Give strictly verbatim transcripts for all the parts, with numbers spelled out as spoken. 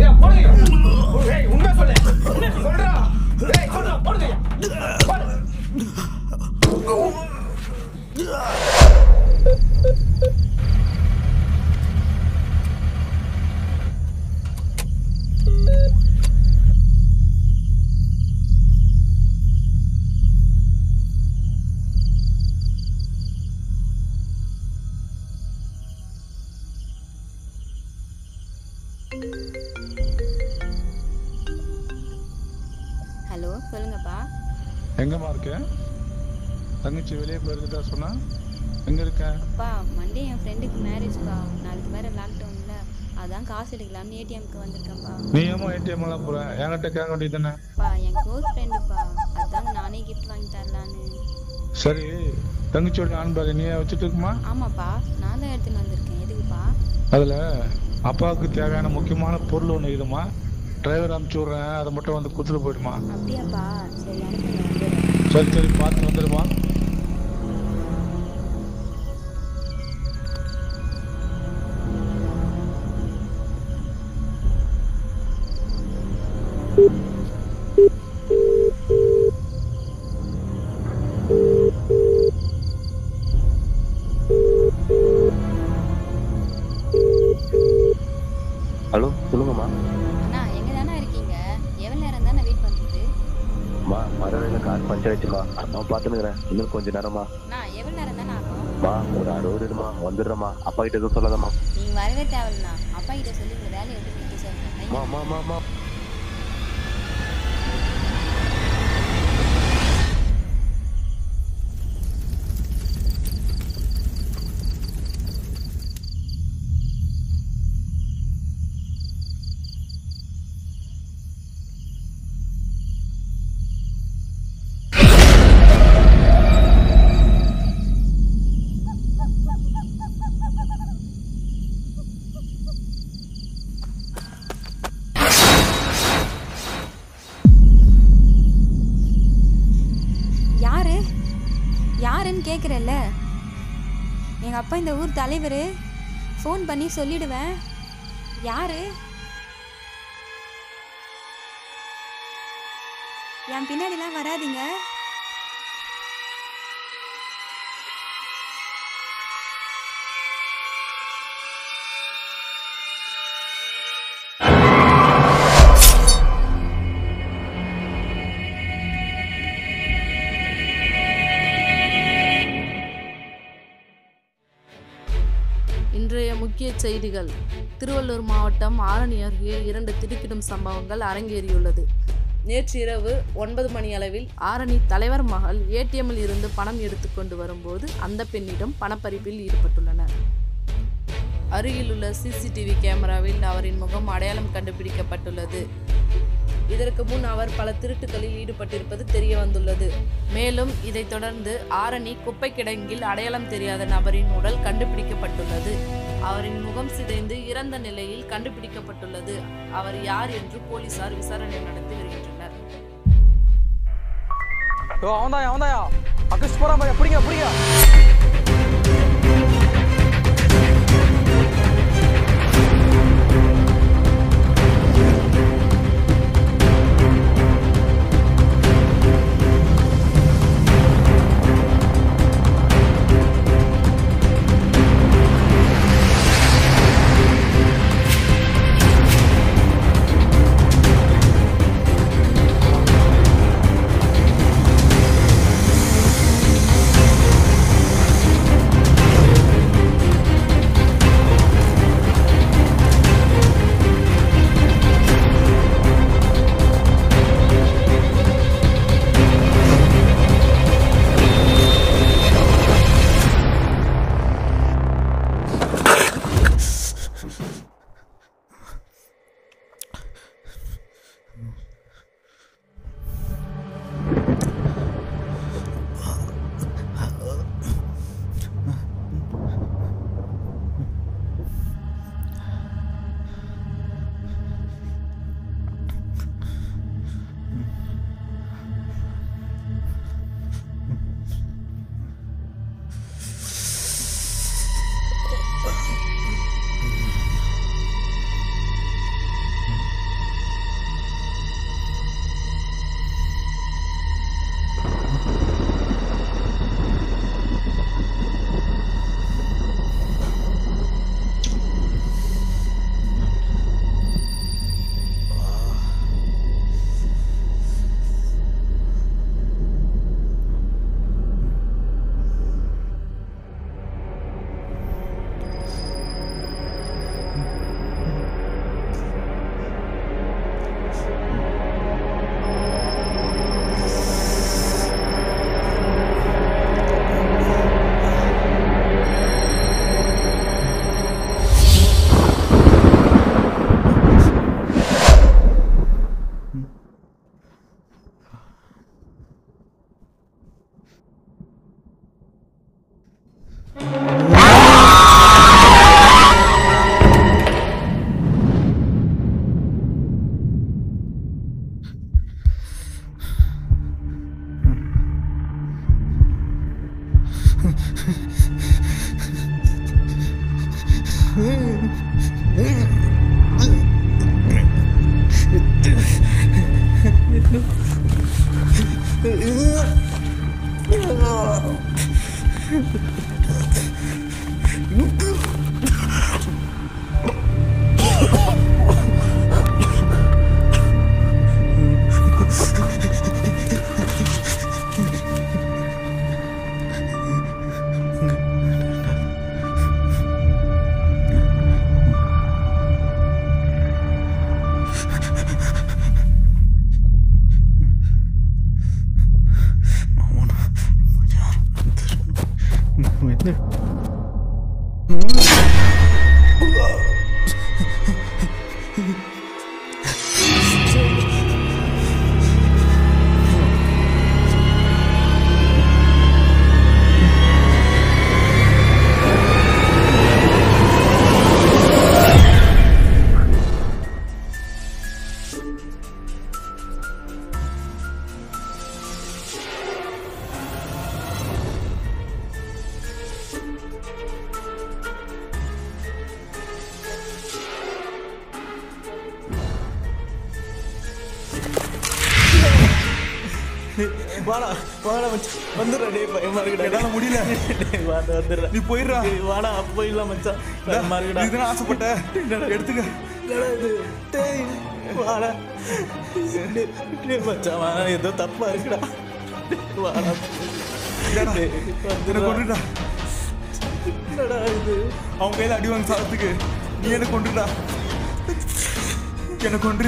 Hello சொல்லுங்கப்பா. எங்கம்மா இருக்க? தங்கச்சி வெளியே போயிருந்தா சொன்னா எங்க இருக்க? அப்பா மண்டே என் ஃப்ரெண்டுக்கு மேரேஜ்ப்பா. நாளைக்கு வேற லாக்டவுன்ல, அதான் காசு எடுக்கலாம்னு ஏடிஎம்க்கு வந்திருக்கேன்ப்பா. நீ ஏமா ஏடிஎம் எல்லாம் போற? என்கிட்ட கேட்க வேண்டியது தானே? அப்பா என் க்ளோஸ் ஃப்ரெண்டுப்பா, அதாங்க நானே கிஃப்ட் வாங்கி தரலான்னு. சரி, தங்கச்சியோட ஹேண்ட் பேக் நீயே வச்சுட்டு இருக்குமா? ஆமாப்பா, நான் தான் எடுத்துன்னு வந்திருக்கேன். எதுக்குப்பா? அதுல அப்பாவுக்கு தேவையான முக்கியமான பொருள் ஒன்று இருக்குமா, டிரைவர் அனுப்பிச்சு விட்றேன், அதை மட்டும் வந்து கொடுத்துட்டு போயிடுமா? அப்படியாப்பா? சரி அனுப்புங்க. சரி சரி பார்த்து வந்துடுமா. ஹலோ சொல்லுங்கம்மா. அண்ணா எங்க தானே இருக்கீங்க? எவ்வளோ நேரம் தானே வெயிட் பண்ணுறது? மா மரவேல கார் பஞ்சர் ஆயிடுச்சுமா, நான் பார்த்துனுக்குறேன். இன்னும் கொஞ்சம் நேரமா. நான் எவ்வளோ நேரம் தானே ஆகும்? மா ஒரு அறுபது இருமா வந்துடுறேம்மா. அப்பா கிட்ட எதுவும் சொல்லாதம்மா. நீங்கள் வரவே தேவையில்லண்ணா, அப்பா கிட்ட சொல்லி உங்கள் வேலையை விட்டு நிற்க சொல்லுங்கள். மா மா மா மா கேட்குறல்ல, எங்கள் அப்பா இந்த ஊர் தலைவர், ஃபோன் பண்ணி சொல்லிடுவேன். யாரு? என் பின்னாடிலாம் வராதிங்க. இன்றைய முக்கிய செய்திகள். திருவள்ளூர் மாவட்டம் ஆரணி அருகே இரண்டு திடுக்கிடும் சம்பவங்கள் அரங்கேறியுள்ளது. நேற்று இரவு ஒன்பது மணி அளவில் ஆரணி தலைவர் மகள் ஏடிஎம்மில் இருந்து பணம் எடுத்து கொண்டு வரும்போது அந்த பெண்ணிடம் பணப்பறிப்பில் ஈடுபட்டுள்ளனர். அருகில் உள்ள சிசிடிவி கேமராவில் அவரின் முகம் அடையாளம் கண்டுபிடிக்கப்பட்டுள்ளது. இதற்கு முன் அவர் பல திருட்டுகளில் ஈடுபட்டிருப்பது தெரிய வந்துள்ளது. மேலும் இதைத் தொடர்ந்து ஆரணி குப்பை கிடங்கில் அடையாளம் தெரியாத நபரின் உடல் கண்டுபிடிக்கப்பட்டுள்ளது. அவரின் முகம் சிதைந்து இறந்த நிலையில் கண்டுபிடிக்கப்பட்டுள்ளது. அவர் யார் என்று போலீசார் விசாரணை நடத்தி வருகின்றனர். வாடா வாடா மச்சான் வந்துடுறா டே பயமா இருக்குடா என்னால முடியல வாடா வந்துடுறா நீ போயிடுறா வாடா போயிடலாம் மச்சான் பயமா இருக்குடா இதுதான் ஆசைப்பட்ட எடுத்துக்க என்னடா இது டேய் வாடா டேய் மச்சான் வாடா ஏதோ தப்பா இருக்குடா வாடா என்ன கொண்டுடா என்னடா இது அவன் கையில அடி வாங்க சாப்பிட்டுக்கு நீ என்ன கொண்டுடா என்ன கொண்டு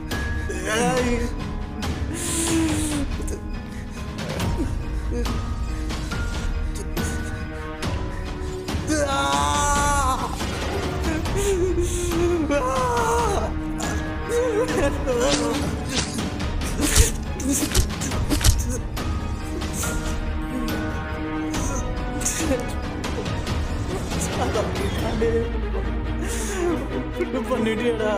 பண்ணிட்டியடா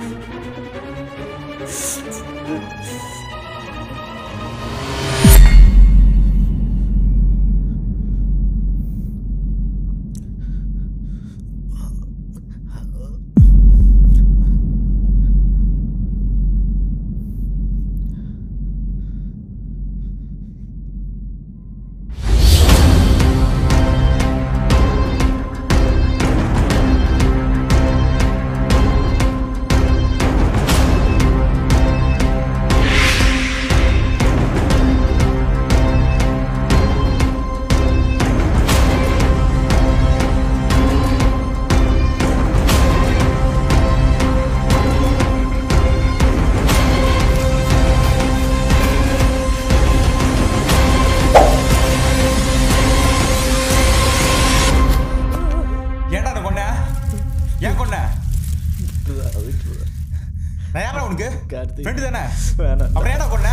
ஃப்ரெண்ட் தானே அப்புறம் ஏடா கொன்ன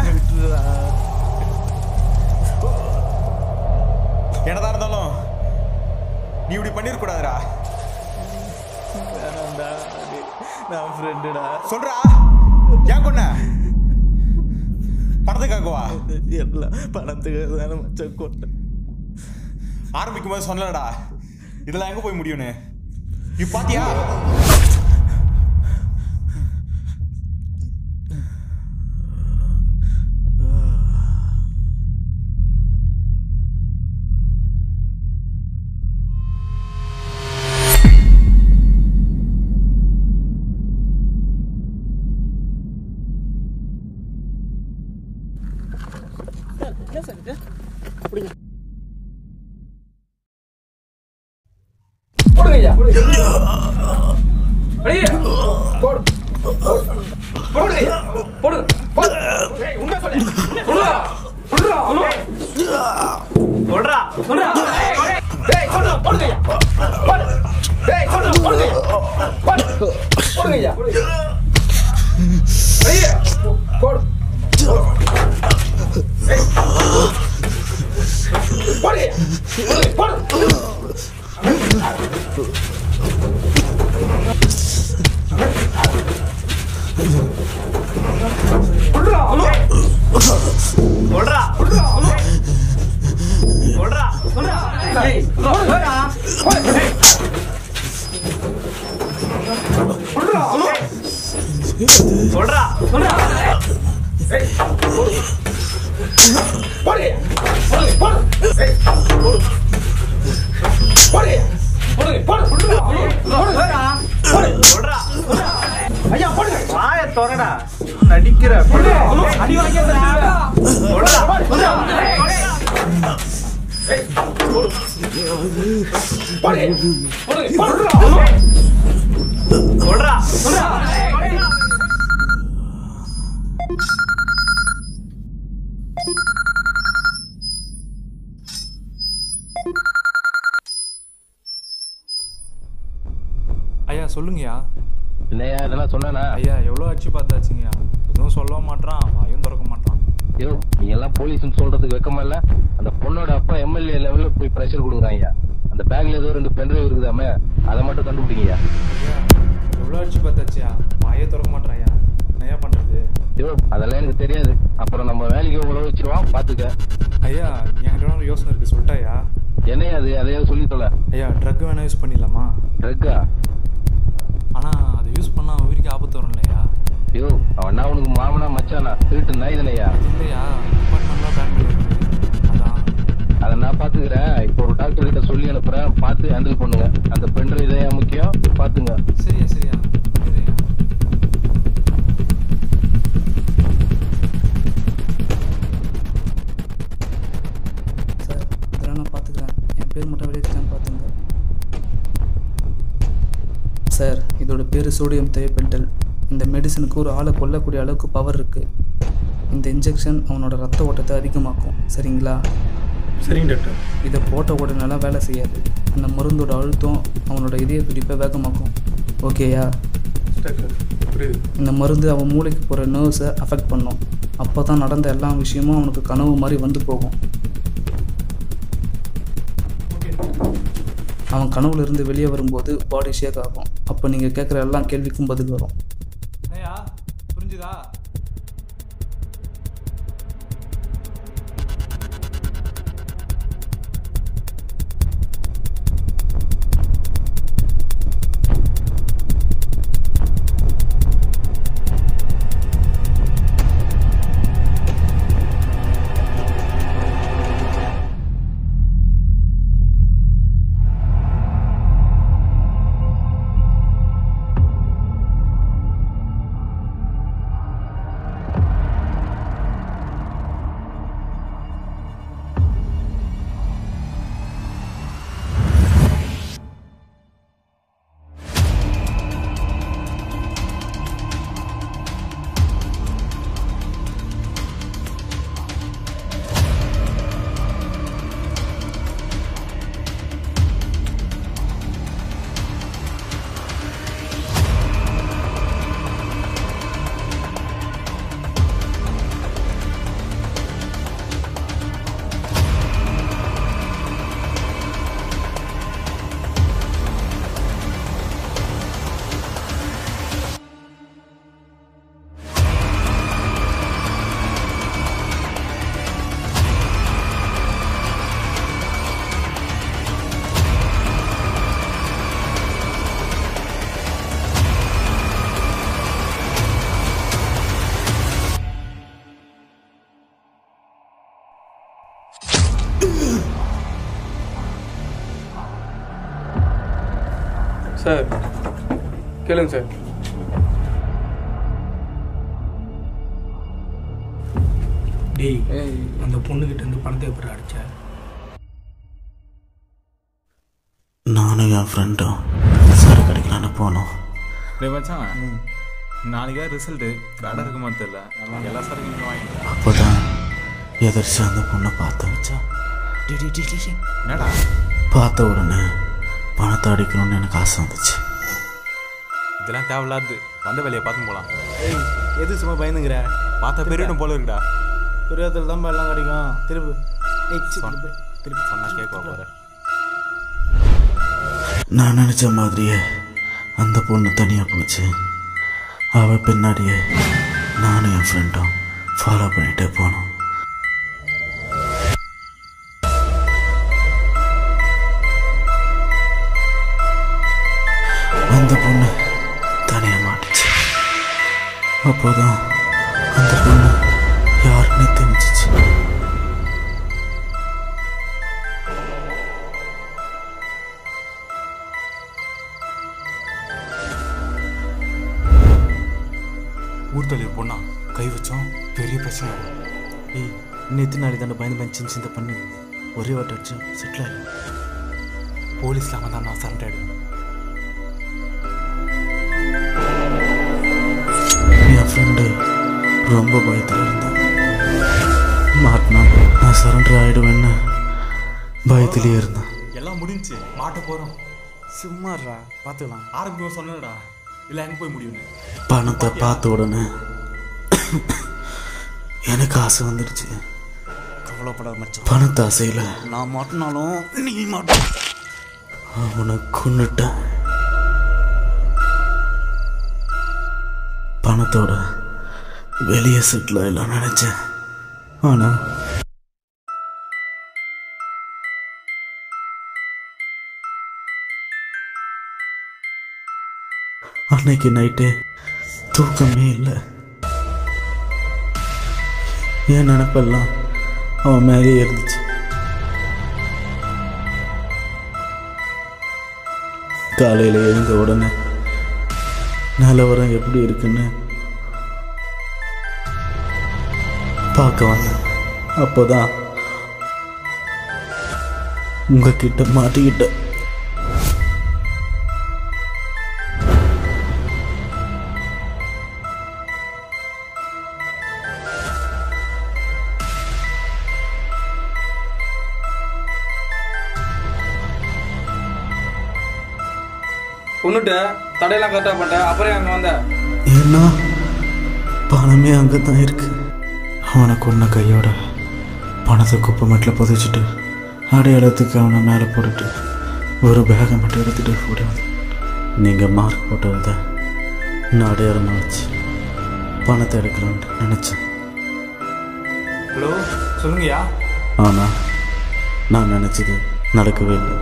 என்னதான் இருந்தாலும் நீ இப்படி பண்ணிருக்க கூடாதுடா வேணாம்டா நான் ஃப்ரெண்டுடா சொல்றா ஏன் கொன்ன பணத்துக்காகவா எல்லாம் பணத்துக்காக தானே மச்சான் கொண்டேன் ஆரம்பிக்கும் போது சொல்லலடா இதெல்லாம் எங்க போய் முடியும்னு நீ பாத்தியா ஐயா சொல்லுங்கய்யா. இல்லையா இதெல்லாம் சொன்னா ஐயா எவ்வளோ அடிச்சு பார்த்தாச்சுங்கய்யா, எதுவும் சொல்ல மாட்டான், வாயும் திறக்க மாட்டான். ஐயோ நீ எல்லாம் போலீஸ்னு சொல்றதுக்கு வெக்கமா இல்ல? அந்த பொண்ணோட அப்பா எம்எல்ஏ லெவல்ல போய் ப்ரெஷர் கொடுக்குறாங்க. அந்த பேக்ல ஏதோ ரெண்டு பென்ட்ரைவ் இருக்குதாமே, அதை மட்டும் கண்டுபிடிங்கய்யா. ஐயா எவ்வளோ அடிச்சு பார்த்தாச்சியா, வாயே திறக்க மாட்டான் ஐயா, என்னையா பண்றது? ஐயோ அதெல்லாம் எனக்கு தெரியாது, அப்புறம் நம்ம வேலைக்கு உழவு வச்சிருவான் பாத்துக்க. ஐயா என்கிட்ட ஒரு யோசனை இருக்கு, சொல்லிட்டாயா? என்னையா அது, அதையாவது சொல்லி தொலை. ஐயா ட்ரக் வேணா யூஸ் பண்ணிடலாமா? ட்ரக்கா? ஆனா அதை யூஸ் பண்ணா உயிருக்கு ஆபத்து வரும் இல்லையா? ஐயோ அவனா உனக்கு மாமனா மச்சானா திருட்டு நாய் தானையா? இல்லையா, டிபார்ட்மெண்ட்ல நான் பாத்துக்கிறேன். இப்போ ஒரு டாக்டர் கிட்ட சொல்லி அனுப்புறேன், பார்த்து ஹேண்டில் பண்ணுங்க. அந்த பென்ட்ரைவ் இதான் முக்கியம், பாத்துங்க. சரியா சரியா சரியா. சார் இதெல்லாம் நான் பார்த்துக்கிறேன். என் பேர் மட்டும் வெளியேற்றான்னு பார்த்துங்க சார். இதோட பேர் சோடியம் தயோபென்டைல். இந்த மெடிசனுக்கு ஒரு ஆளை கொல்லக்கூடிய அளவுக்கு பவர் இருக்குது. இந்த இன்ஜெக்ஷன் அவனோட ரத்த ஓட்டத்தை அதிகமாக்கும். சரிங்களா? சரிங்க டாக்டர். இதை போட்ட உடனெல்லாம் வேலை செய்யாது. அந்த மருந்தோட அழுத்தம் அவனோட இதய துடிப்பை வேகமாக்கும். ஓகேயா? டாக்டர் புரியுது. இந்த மருந்து அவன் மூளைக்கு போகிற நர்வ்ஸை அஃபெக்ட் பண்ணும். அப்போ தான் நடந்த எல்லா விஷயமும் அவனுக்கு கனவு மாதிரி வந்து போகும். அவன் கனவுல இருந்து வெளியே வரும்போது பாடி ஷேக் ஆகும். அப்போ நீங்கள் கேட்குற எல்லா கேள்விக்கும் பதில் வரும். ஐயா புரிஞ்சுதா? சார் கேளுங்க சார். டேய் அந்த பொண்ணுகிட்ட இருந்து பணத்தை எப்படி அடிச்ச? நானும் என் ஃப்ரெண்டும் சார் கிடைக்கலான்னு போனோம். டேய் மச்சான், நாளைக்கா ரிசல்ட்டு கடை இருக்குமா தெரியல, எல்லா சாரும் வாங்கிக்கலாம். அப்போதான் எதிர்த்து அந்த பொண்ணை பார்த்து வச்சா. என்னடா பார்த்த உடனே பணத்தை அடிக்கணும்னு எனக்கு ஆசை வந்துச்சு. இதெல்லாம் தேவையில்லாது, வந்த வேலையை பார்த்து போகலாம். ஏய் எது சும்மா பயந்துங்கிற? பார்த்தா பெரியடும் போல இருக்குடா. பெரியத்தில் தான் எல்லாம் கிடைக்கும். திருப்பு திருப்பி திருப்பி சொன்னால் கேட்க போகிற. நான் நினச்ச மாதிரியே அந்த பொண்ணு தனியாக போச்சு. அவள் பின்னாடியே நானும் என் ஃப்ரெண்டும் ஃபாலோ பண்ணிகிட்டே போனோம். அந்த பொண்ணு தனியாக மாட்டுச்சு. அப்போதான் அந்த பொண்ணு யாருன்னு தெரிஞ்சிச்சு. ஊர் தலைவர் பொண்ணா கை வச்சோம், பெரிய பிரச்சனை. ஏய் நேற்று நாளை தாண்ட பயந்து பயந்து சின்ன சின்ன பண்ணு ஒரே வாட்டை வச்சு செட்டில் ஆகி போலீஸில் அவன் தான் நான் சரண்டர் ஆகிடுவேன். என் ஃப்ரெண்டு ரொம்ப பயத்தில் இருந்தான். மாட்டினா நான் சரண்டர் ஆகிடுவேன்னு பயத்திலே இருந்தேன். எல்லாம் முடிஞ்சு மாட்ட போகிறோம். சும்மாறா பார்த்துக்கலாம். ஆரம்பிக்கும் சொன்னடா, இல்லை எங்கே போய் முடியும்னு. பணத்தை பார்த்த உடனே எனக்கு ஆசை வந்துடுச்சு. கவலைப்படாத மச்சான், பணத்தை ஆசையில் நான் மாட்டினாலும் நீ மாட்ட. அவனை கொன்னுட்டேன். பணத்தோட வெளியே செட்டில் ஆகலாம் நினைச்சேன். ஆனா அன்னைக்கு நைட்டு தூக்கமே இல்லை. என் நினைப்பெல்லாம் அவன் மேலேயே இருந்துச்சு. காலையில் எழுந்த உடனே நிலவரம் எப்படி இருக்குன்னு பார்க்க வந்தேன். அப்போதான் உங்ககிட்ட மாட்டிக்கிட்டேன். பொண்ணுட்ட தடையெல்லாம் கரெக்டாக பண்ணிட்டேன். அப்புறம் அங்கே வந்த ஏன்னா பணமே அங்கே தான் இருக்கு. அவனை கொன்ன கையோட பணத்தை குப்பை மட்டில் புதைச்சிட்டு அடையாளத்துக்கு அவனை மேலே போட்டுட்டு ஒரு பேகை மட்டும் எடுத்துகிட்டு ஓடி வந்தேன். நீங்கள் மார்க் போட்டதை நான் அடையாளமாக வச்சு பணத்தை எடுக்கலான்ட்டு நினச்சேன். ஹலோ சொல்லுங்கய்யா. ஆனால் நான் நினச்சது நடக்கவே இல்லை.